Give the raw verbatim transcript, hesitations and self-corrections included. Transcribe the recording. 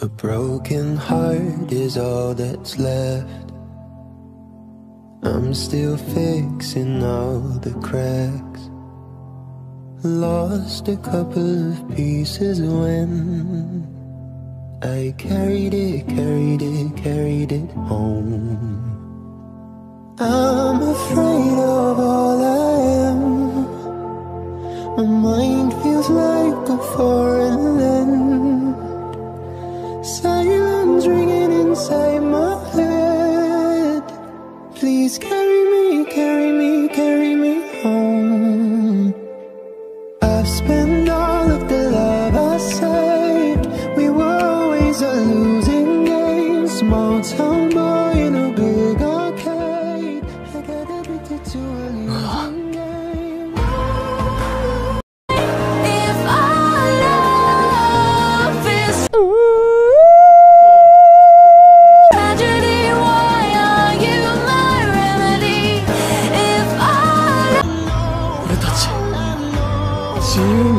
A broken heart is all that's left. I'm still fixing all the cracks. Lost a couple of pieces when I carried it, carried it, carried it home. I'm afraid of all I am. My mind feels like a foreign land. Silence ringing inside my head. Please carry me, carry me, carry me home. I've spent all of the love I saved. We were always a losing game. Small town boy in a big arcade. I got addicted to a losing game. If our love is tragedy, why are you my remedy? If our love 俺たち自由